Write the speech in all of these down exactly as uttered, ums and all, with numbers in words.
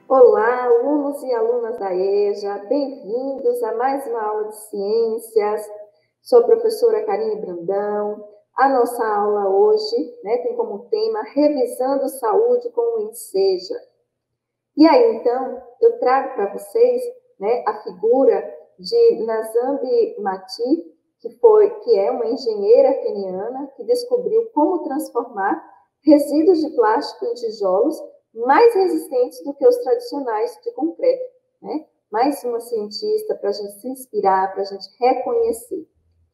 Olá, alunos e alunas da EJA, bem-vindos a mais uma aula de ciências. Sou a professora Karine Brandão. A nossa aula hoje, né, tem como tema Revisando Saúde com o Enseja. E aí, então, eu trago para vocês, né, a figura de Nazambi Mati, que, foi, que é uma engenheira keniana que descobriu como transformar resíduos de plástico em tijolos mais resistentes do que os tradicionais de concreto, né? Mais uma cientista para a gente se inspirar, para a gente reconhecer.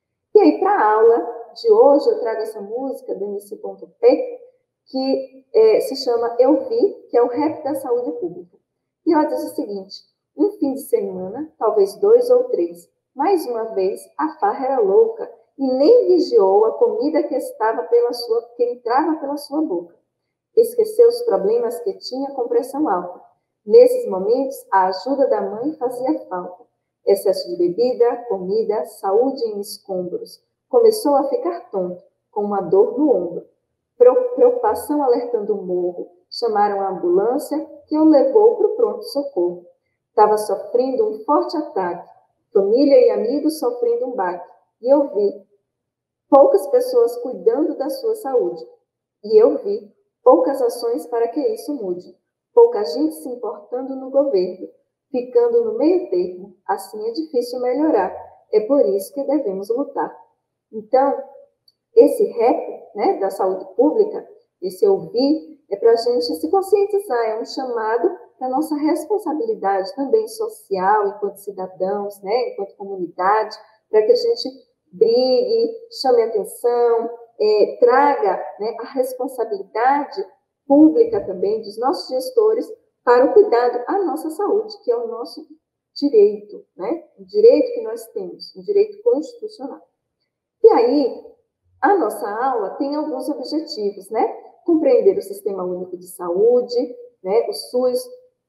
E aí, para a aula de hoje, eu trago essa música do M C.P, que é, se chama Eu Vi, que é o rap da saúde pública. E ela diz o seguinte: um fim de semana, talvez dois ou três, mais uma vez a farra era louca e nem vigiou a comida que estava pela sua, que entrava pela sua boca. Esqueceu os problemas que tinha com pressão alta. Nesses momentos, a ajuda da mãe fazia falta. Excesso de bebida, comida, saúde em escombros. Começou a ficar tonto, com uma dor no ombro. Preocupação alertando o morro. Chamaram a ambulância, que o levou para o pronto-socorro. Estava sofrendo um forte ataque. Família e amigos sofrendo um baque. E eu vi poucas pessoas cuidando da sua saúde. E eu vi poucas ações para que isso mude. Pouca gente se importando no governo, ficando no meio termo. Assim é difícil melhorar. É por isso que devemos lutar. Então, esse rap, né, da saúde pública, esse ouvir, é para a gente se conscientizar, é um chamado para a nossa responsabilidade também social, enquanto cidadãos, né, enquanto comunidade, para que a gente brigue, chame atenção, é, traga, né, a responsabilidade pública também dos nossos gestores para o cuidado à nossa saúde, que é o nosso direito, né, o direito que nós temos, um direito constitucional. E aí, a nossa aula tem alguns objetivos, né? Compreender o Sistema Único de Saúde, né, o SUS,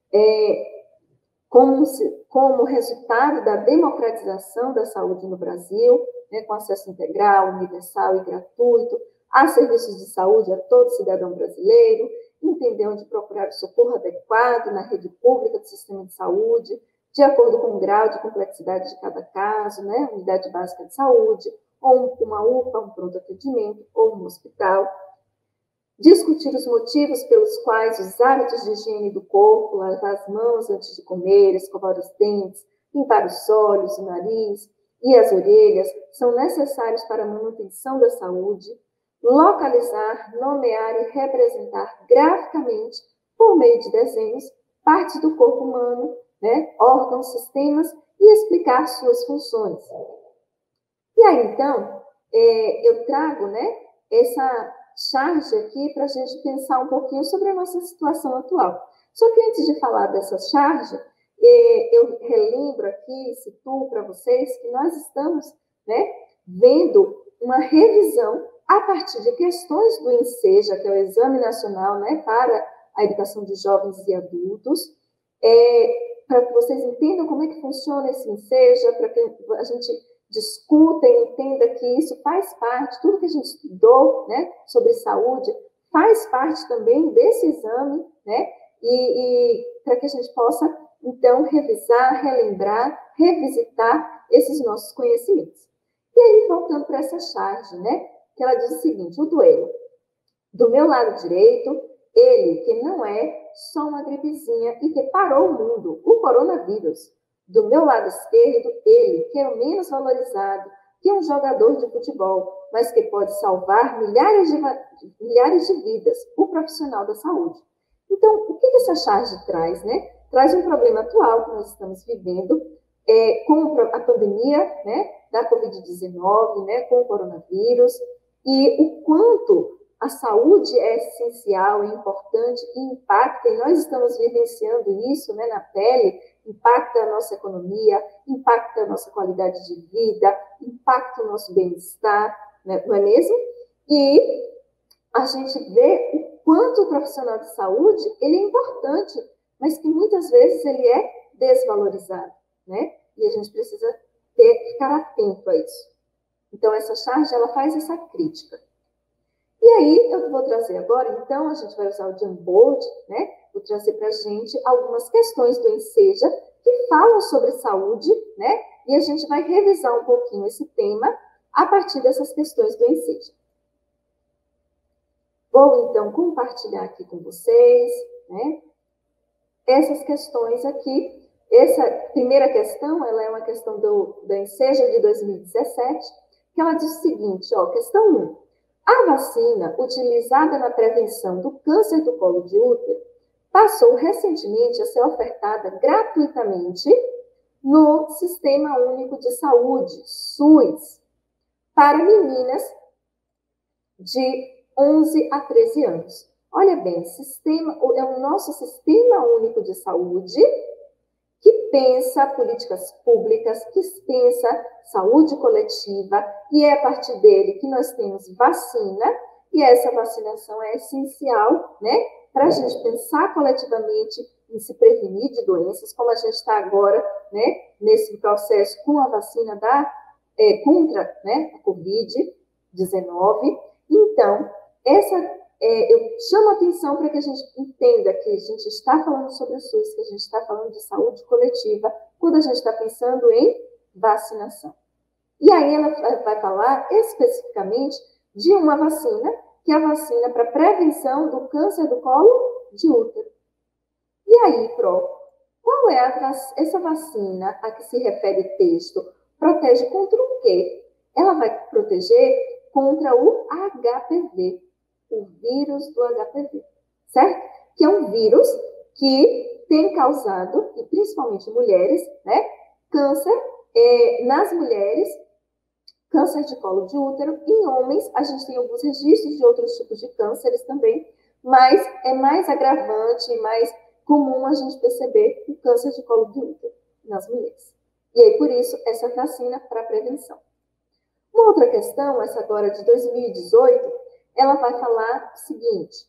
é, como, como resultado da democratização da saúde no Brasil, né, com acesso integral, universal e gratuito, a serviços de saúde a todo cidadão brasileiro, entender onde procurar o socorro adequado na rede pública do sistema de saúde, de acordo com o grau de complexidade de cada caso, né, unidade básica de saúde, ou uma U P A, um pronto atendimento, ou um hospital. Discutir os motivos pelos quais os hábitos de higiene do corpo, lavar as mãos antes de comer, escovar os dentes, limpar os olhos, o nariz e as orelhas são necessários para a manutenção da saúde. Localizar, nomear e representar graficamente, por meio de desenhos, partes do corpo humano, né, órgãos, sistemas, e explicar suas funções. E aí, então, é, eu trago, né, essa charge aqui para a gente pensar um pouquinho sobre a nossa situação atual. Só que antes de falar dessa charge, é, eu relembro aqui, situo para vocês que nós estamos, né, vendo uma revisão a partir de questões do ENSEJA, que é o Exame Nacional, né, para a Educação de Jovens e Adultos, é, para que vocês entendam como é que funciona esse ENSEJA, para que a gente discuta e entenda que isso faz parte, tudo que a gente estudou, né, sobre saúde, faz parte também desse exame, né, e, e para que a gente possa, então, revisar, relembrar, revisitar esses nossos conhecimentos. E aí, voltando para essa charge, né, que ela diz o seguinte: o duelo. Do meu lado direito, ele que não é só uma gripezinha e que parou o mundo, o coronavírus. Do meu lado esquerdo, ele, que é o menos valorizado, que é um jogador de futebol, mas que pode salvar milhares de, milhares de vidas, o profissional da saúde. Então, o que essa charge traz, né? Traz um problema atual que nós estamos vivendo, é, com a pandemia, né, da covid dezenove, né, com o coronavírus, e o quanto a saúde é essencial, é importante e impacta, e nós estamos vivenciando isso, né, na pele, impacta a nossa economia, impacta a nossa qualidade de vida, impacta o nosso bem-estar, né, não é mesmo? E a gente vê o quanto o profissional de saúde ele é importante, mas que muitas vezes ele é desvalorizado, né? E a gente precisa ter, ficar atento a isso. Então, essa charge, ela faz essa crítica. E aí, eu vou trazer agora, então, a gente vai usar o Jamboard, né, Vou trazer para a gente algumas questões do Enseja que falam sobre saúde, né? E a gente vai revisar um pouquinho esse tema a partir dessas questões do Enseja. Vou, então, compartilhar aqui com vocês, né, essas questões aqui. Essa primeira questão, ela é uma questão do, do Enseja de dois mil e dezessete, que ela diz o seguinte, ó, questão um. A vacina utilizada na prevenção do câncer do colo de útero passou recentemente a ser ofertada gratuitamente no Sistema Único de Saúde, SUS, para meninas de onze a treze anos. Olha bem, sistema, é o nosso Sistema Único de Saúde que pensa políticas públicas, que pensa saúde coletiva, e é a partir dele que nós temos vacina, e essa vacinação é essencial, né, para a gente pensar coletivamente em se prevenir de doenças, como a gente está agora, né, nesse processo com a vacina da, é, contra, né, a covid dezenove. Então, essa, é, eu chamo a atenção para que a gente entenda que a gente está falando sobre o SUS, que a gente está falando de saúde coletiva, quando a gente está pensando em vacinação. E aí ela vai falar especificamente de uma vacina, que é a vacina para prevenção do câncer do colo de útero. E aí, Pro, qual é a, essa vacina a que se refere o texto? Protege contra o quê? Ela vai proteger contra o H P V, o vírus do H P V, certo? Que é um vírus que tem causado, e principalmente mulheres, né, câncer é, nas mulheres, câncer de colo de útero. Em homens, a gente tem alguns registros de outros tipos de cânceres também, mas é mais agravante, mais comum a gente perceber o câncer de colo de útero nas mulheres. E aí, por isso, essa vacina para prevenção. Uma outra questão, essa agora de dois mil e dezoito, ela vai falar o seguinte,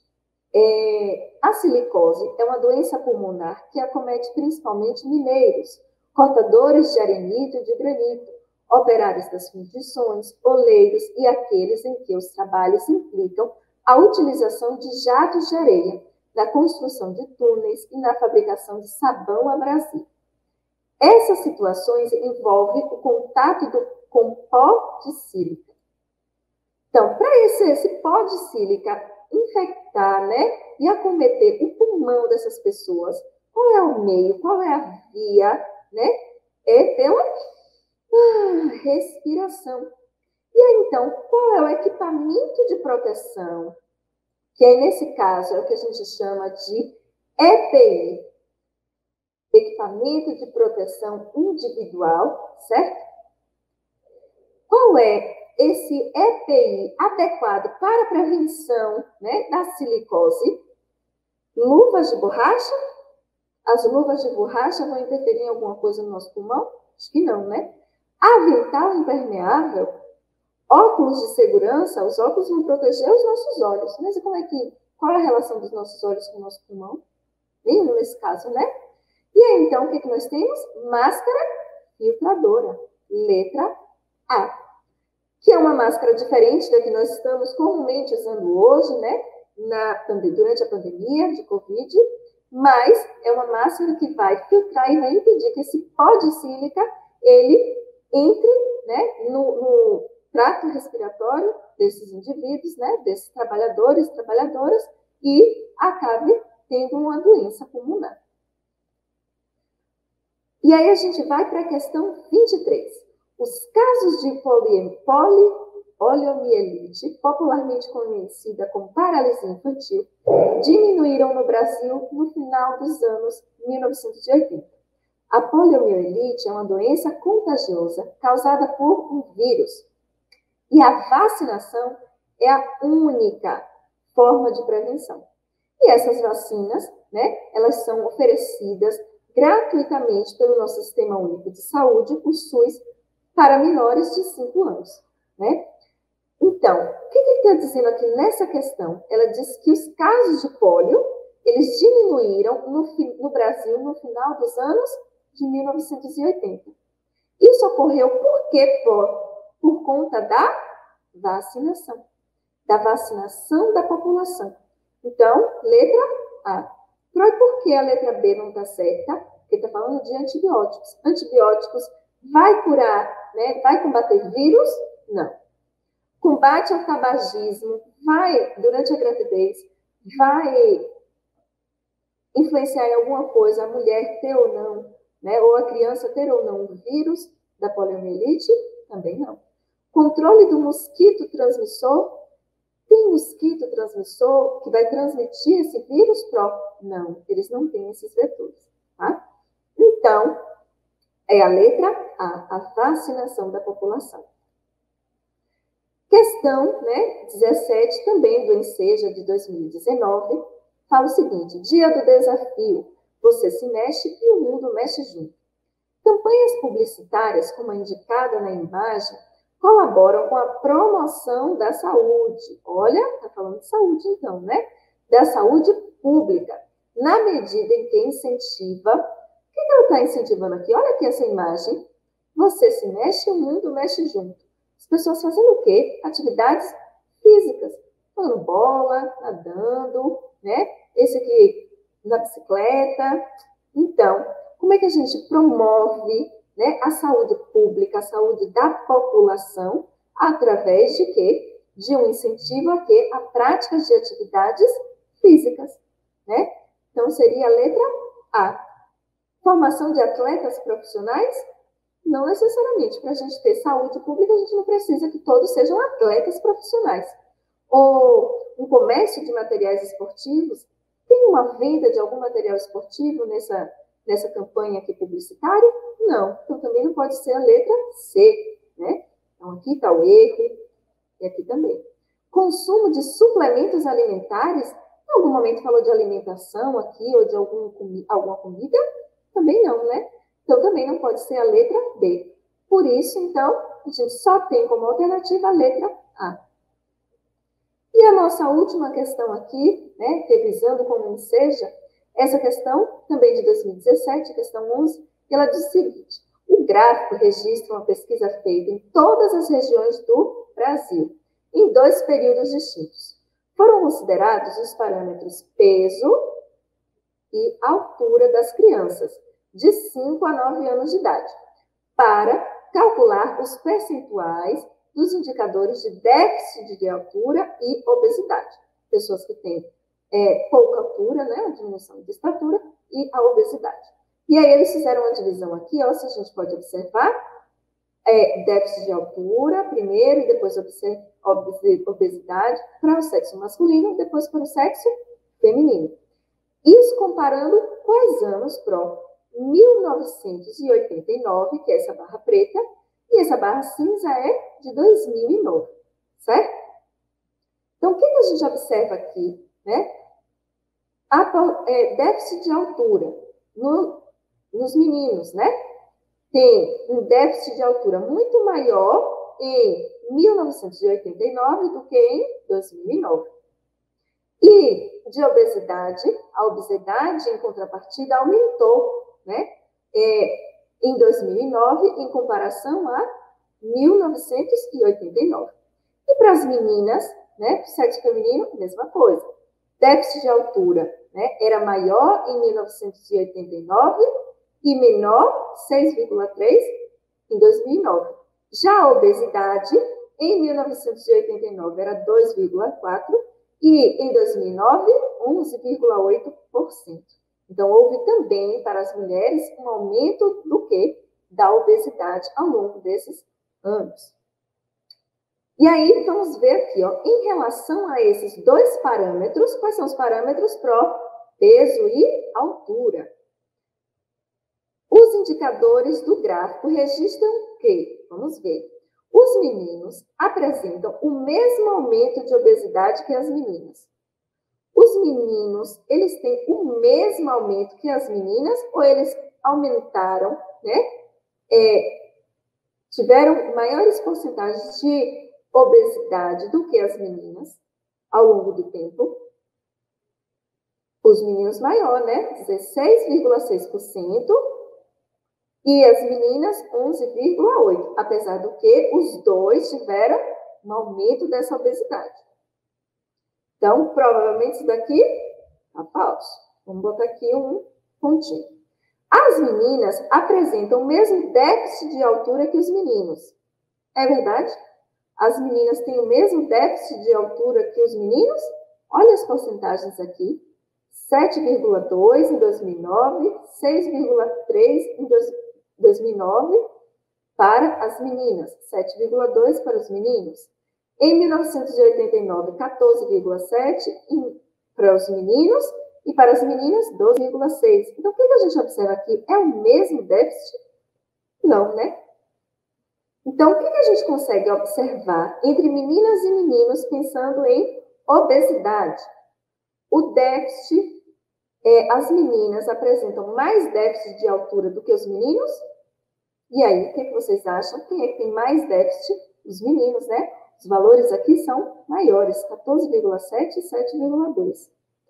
é, a silicose é uma doença pulmonar que acomete principalmente mineiros, cortadores de arenito e de granito, operários das fundições, oleiros e aqueles em que os trabalhos implicam a utilização de jatos de areia, na construção de túneis e na fabricação de sabão abrasivo. Essas situações envolvem o contato do, com pó de sílica. Então, para esse, esse pó de sílica infectar, né, e acometer o pulmão dessas pessoas, qual é o meio, qual é a via, né? É pela ah, respiração. E aí, então, qual é o equipamento de proteção? Que aí, nesse caso, é o que a gente chama de E P I, equipamento de proteção individual, certo? Qual é esse E P I adequado para a prevenção, né, da silicose? Luvas de borracha? As luvas de borracha vão interferir em alguma coisa no nosso pulmão? Acho que não, né? Avental impermeável? Óculos de segurança? Os óculos vão proteger os nossos olhos. Mas como é que, qual é a relação dos nossos olhos com o nosso pulmão? Nenhum nesse caso, né? E aí, então, o que, que nós temos? Máscara filtradora. Letra A. Que é uma máscara diferente da que nós estamos comumente usando hoje, né? Na, durante a pandemia de Covid, mas é uma máscara que vai filtrar e vai impedir que esse pó de sílica, ele entre, né, no, no trato respiratório desses indivíduos, né, desses trabalhadores, trabalhadoras, e acabe tendo uma doença pulmonar. E aí a gente vai para a questão vinte e três. Os casos de poli, poliomielite, popularmente conhecida como paralisia infantil, diminuíram no Brasil no final dos anos mil novecentos e oitenta. A poliomielite é uma doença contagiosa causada por um vírus. E a vacinação é a única forma de prevenção. E essas vacinas, né, elas são oferecidas gratuitamente pelo nosso Sistema Único de Saúde, o SUS, para menores de cinco anos, né? Então, o que ele está dizendo aqui nessa questão? Ela diz que os casos de pólio, eles diminuíram no, no Brasil no final dos anos de mil novecentos e oitenta. Isso ocorreu por quê? Por, por conta da vacinação, da vacinação da população. Então, letra A. Pro, e por que a letra B não está certa? Porque está falando de antibióticos. Antibióticos vai curar, né? Vai combater vírus? Não. Combate ao tabagismo vai, durante a gravidez, vai influenciar em alguma coisa a mulher ter ou não, né? Ou a criança ter ou não o vírus da poliomielite? Também não. Controle do mosquito transmissor? Tem mosquito transmissor que vai transmitir esse vírus próprio? Não, eles não têm esses vetores, tá? Então, é a letra A, a vacinação da população. Questão, né, dezessete, também do Enseja de dois mil e dezenove, fala o seguinte: dia do desafio, você se mexe e o mundo mexe junto. Campanhas publicitárias, como a indicada na imagem, colaboram com a promoção da saúde. Olha, está falando de saúde então, né? Da saúde pública, na medida em que incentiva. O que ela está incentivando aqui? Olha aqui essa imagem. Você se mexe e o mundo mexe junto. As pessoas fazendo o quê? Atividades físicas. Jogando bola, nadando, né? Esse aqui na bicicleta. Então, como é que a gente promove, né, a saúde pública, a saúde da população, através de quê? De um incentivo a quê? A práticas de atividades físicas, né? Então, seria a letra A. Formação de atletas profissionais? Não necessariamente. Para a gente ter saúde pública, a gente não precisa que todos sejam atletas profissionais. Ou um comércio de materiais esportivos? Tem uma venda de algum material esportivo nessa, nessa campanha aqui publicitária? Não. Então, também não pode ser a letra C, né? Então, aqui está o erro, e aqui também. Consumo de suplementos alimentares? Em algum momento falou de alimentação aqui, ou de algum, alguma comida? Também não, né? Então, também não pode ser a letra B. Por isso, então, a gente só tem como alternativa a letra A. E a nossa última questão aqui, né, revisando como seja, essa questão, também de dois mil e dezessete, questão onze, ela diz o seguinte: o gráfico registra uma pesquisa feita em todas as regiões do Brasil, em dois períodos distintos. Foram considerados os parâmetros peso e altura das crianças, de cinco a nove anos de idade, para calcular os percentuais dos indicadores de déficit de altura e obesidade. Pessoas que têm é, pouca altura, né, a diminuição de estatura, e a obesidade. E aí eles fizeram uma divisão aqui, ó, se a gente pode observar, é, déficit de altura primeiro, e depois obesidade para o sexo masculino, depois para o sexo feminino. Isso comparando quais anos próprios? mil novecentos e oitenta e nove, que é essa barra preta, e essa barra cinza é de dois mil e nove, certo? Então, o que a gente observa aqui, né? A, é, déficit de altura no, nos meninos, né? Tem um déficit de altura muito maior em mil novecentos e oitenta e nove do que em dois mil e nove. E de obesidade, a obesidade, em contrapartida, aumentou, né? É, em dois mil e nove, em comparação a mil novecentos e oitenta e nove. E para as meninas, né, para o sexo feminino, mesma coisa. Déficit de altura, né, era maior em mil novecentos e oitenta e nove e menor, seis vírgula três, em dois mil e nove. Já a obesidade, em mil novecentos e oitenta e nove, era dois vírgula quatro e em dois mil e nove, onze vírgula oito por cento. Então, houve também, para as mulheres, um aumento do quê? Da obesidade ao longo desses anos. E aí, vamos ver aqui, ó, em relação a esses dois parâmetros, quais são os parâmetros pró? Peso e altura. Os indicadores do gráfico registram que, vamos ver, os meninos apresentam o mesmo aumento de obesidade que as meninas. Os meninos, eles têm o mesmo aumento que as meninas ou eles aumentaram, né? É, tiveram maiores porcentagens de obesidade do que as meninas ao longo do tempo? Os meninos maior, né? dezesseis vírgula seis por cento e as meninas onze vírgula oito por cento, apesar do que os dois tiveram um aumento dessa obesidade. Então, provavelmente isso daqui está falso. Vamos botar aqui um pontinho. As meninas apresentam o mesmo déficit de altura que os meninos. É verdade? As meninas têm o mesmo déficit de altura que os meninos? Olha as porcentagens aqui. sete vírgula dois em dois mil e nove, seis vírgula três em dois mil e nove para as meninas, sete vírgula dois para os meninos. Em mil novecentos e oitenta e nove, quatorze vírgula sete para os meninos e para as meninas, doze vírgula seis. Então, o que a gente observa aqui? É o mesmo déficit? Não, né? Então, o que a gente consegue observar entre meninas e meninos pensando em obesidade? O déficit, é, as meninas apresentam mais déficit de altura do que os meninos? E aí, o que, que vocês acham? Quem é que tem mais déficit? Os meninos, né? Os valores aqui são maiores, quatorze vírgula sete e sete vírgula dois.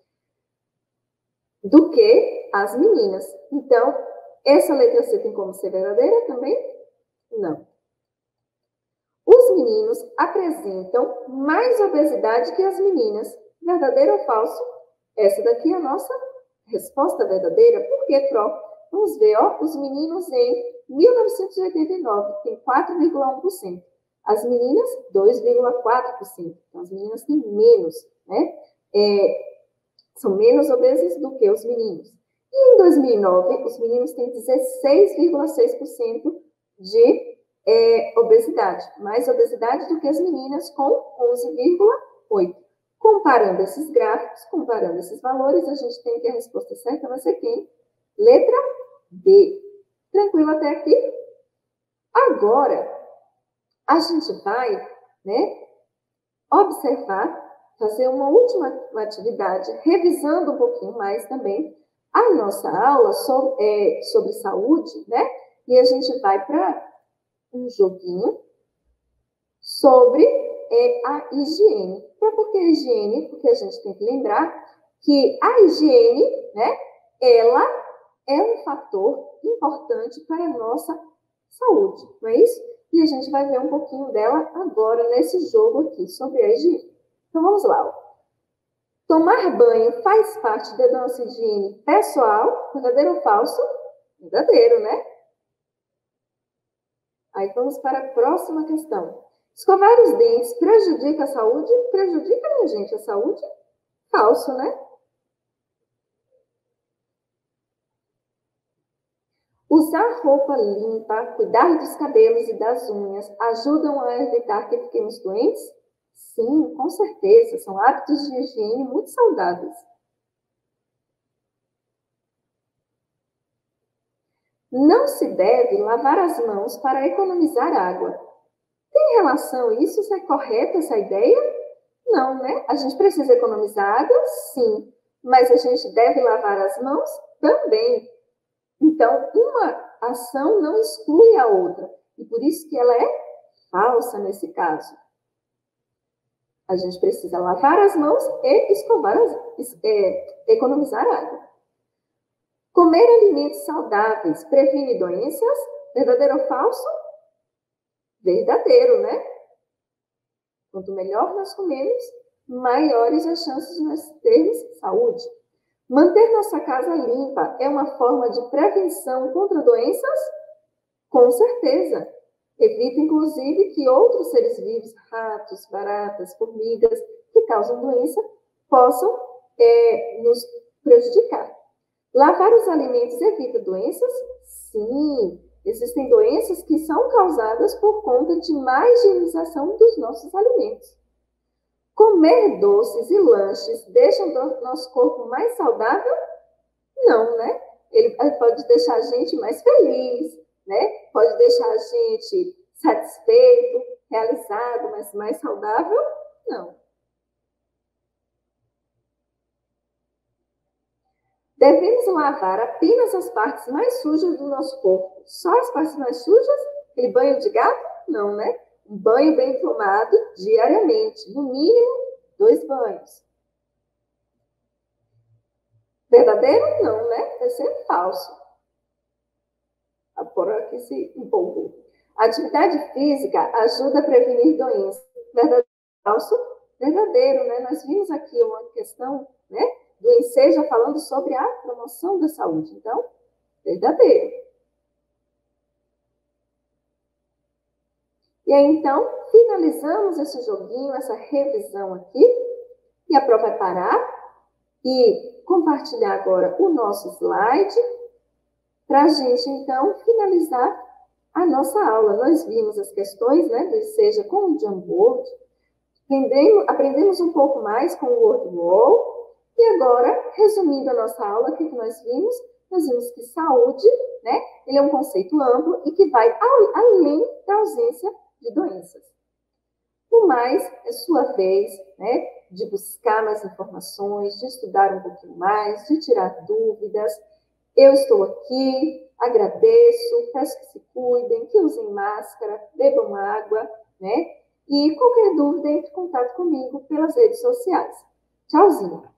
Do que as meninas. Então, essa letra C tem como ser verdadeira também? Não. Os meninos apresentam mais obesidade que as meninas. Verdadeiro ou falso? Essa daqui é a nossa resposta verdadeira. Por quê, Pro? Vamos ver, ó, os meninos em mil novecentos e oitenta e nove têm quatro vírgula um por cento. As meninas, dois vírgula quatro por cento. Então, as meninas têm menos, né? É, são menos obesas do que os meninos. E em dois mil e nove, os meninos têm dezesseis vírgula seis por cento de é, obesidade. Mais obesidade do que as meninas, com onze vírgula oito por cento. Comparando esses gráficos, comparando esses valores, a gente tem que a resposta certa vai ser quem? Letra D. Tranquilo até aqui? Agora, a gente vai, né, observar, fazer uma última atividade, revisando um pouquinho mais também a nossa aula sobre, é, sobre saúde, né? E a gente vai para um joguinho sobre é, a higiene. Mas por que a higiene? Porque a gente tem que lembrar que a higiene, né, ela é um fator importante para a nossa saúde, não é isso? E a gente vai ver um pouquinho dela agora nesse jogo aqui, sobre a higiene. Então, vamos lá. Ó. Tomar banho faz parte da nossa higiene pessoal? Verdadeiro ou falso? Verdadeiro, né? Aí, vamos para a próxima questão. Escovar os dentes prejudica a saúde? Prejudica, minha gente, a saúde? Falso, né? Usar roupa limpa, cuidar dos cabelos e das unhas ajudam a evitar que fiquemos doentes? Sim, com certeza. São hábitos de higiene muito saudáveis. Não se deve lavar as mãos para economizar água. Tem relação isso? Isso é correto, essa ideia? Não, né? A gente precisa economizar água? Sim. Mas a gente deve lavar as mãos? Também. Então, uma ação não exclui a outra. E por isso que ela é falsa nesse caso. A gente precisa lavar as mãos e escovar as, é, economizar água. Comer alimentos saudáveis previne doenças? Verdadeiro ou falso? Verdadeiro, né? Quanto melhor nós comemos, maiores as chances de nós termos saúde. Manter nossa casa limpa é uma forma de prevenção contra doenças? Com certeza. Evita, inclusive, que outros seres vivos, ratos, baratas, formigas, que causam doença, possam é, nos prejudicar. Lavar os alimentos evita doenças? Sim. Existem doenças que são causadas por conta de má higienização dos nossos alimentos. Comer doces e lanches deixam o nosso corpo mais saudável? Não, né? Ele pode deixar a gente mais feliz, né? Pode deixar a gente satisfeito, realizado, mas mais saudável? Não. Devemos lavar apenas as partes mais sujas do nosso corpo. Só as partes mais sujas? Aquele banho de gato? Não, né? Um banho bem tomado diariamente. No mínimo, dois banhos. Verdadeiro? Não, né? Vai ser falso. A porra que se empolgou. A atividade física ajuda a prevenir doenças. Verdadeiro ou falso? Verdadeiro, né? Nós vimos aqui uma questão, né? do Enseja falando sobre a promoção da saúde. Então, verdadeiro. E aí, então, finalizamos esse joguinho, essa revisão aqui. E a prova vai parar e compartilhar agora o nosso slide para a gente, então, finalizar a nossa aula. Nós vimos as questões, né, do Enseja com o Jamboard, aprendemos um pouco mais com o WordWall, e agora, resumindo a nossa aula, o que nós vimos? Nós vimos que saúde, né, ele é um conceito amplo e que vai ao, além da ausência de doenças. No mais, é sua vez, né, de buscar mais informações, de estudar um pouquinho mais, de tirar dúvidas. Eu estou aqui, agradeço, peço que se cuidem, que usem máscara, bebam água, né? E qualquer dúvida, entre em contato comigo pelas redes sociais. Tchauzinho!